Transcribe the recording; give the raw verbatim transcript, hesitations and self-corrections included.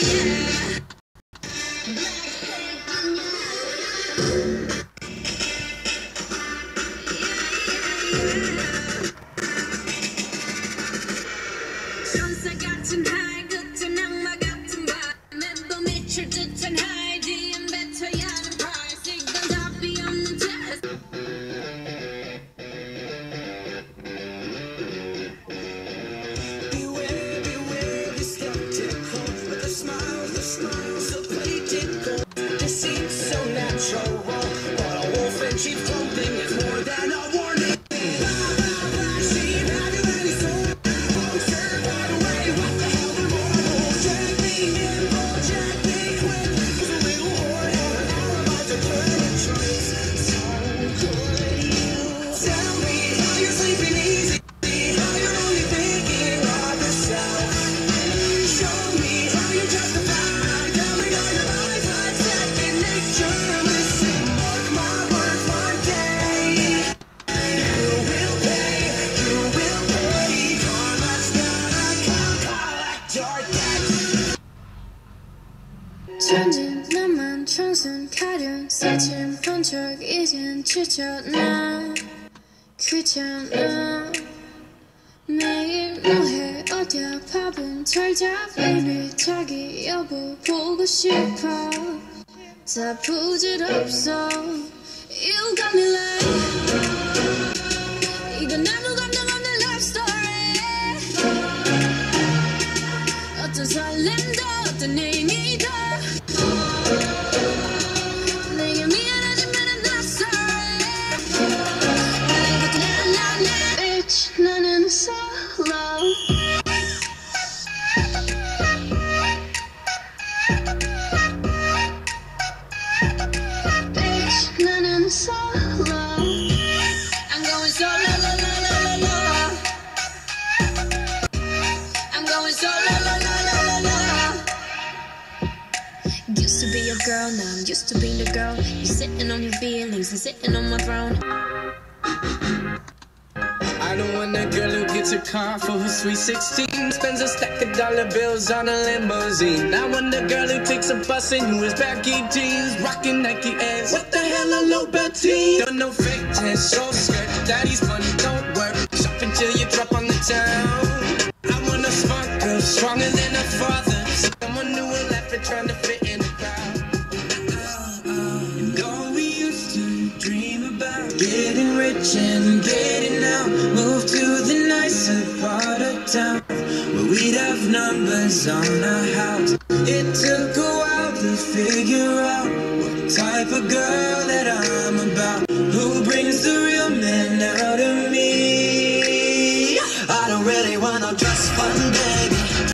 천진 나만 청순 가련 새침 번쩍 이젠 지쳤나 귀찮아 매일 뭐해 어디야 밥은 잘자 baby 자기 여보 보고 싶어 다 부질없어 You got me like 이건 아무 감정 없는 love story 어떤 설렘도 어떤 의미도 내게 미안하지만 I'm not sorry Bitch 나는 solo Bitch 나는 solo I'm going solo la la la la la I'm going solo la la la la la Used to be your girl, now I'm used to being the girl. You're sitting on your feelings and sitting on my throne. I don't want that girl who gets her car for her sweet sixteen, spends a stack of dollar bills on a limousine. I want the girl who takes a bus and who is baggy jeans, rocking Nike Airs. What the hell, a low Betty? Don't know fake test, short skirt. Daddy's money don't work. Shop until you drop on the town. I want a smart girl, stronger than her father. Someone who will laugh at trying to fit in the crowd. And all we used to dream about, getting rich and getting out. Move to the nicer part of town, where we'd have numbers on our house. It took a while to figure out what type of girl that I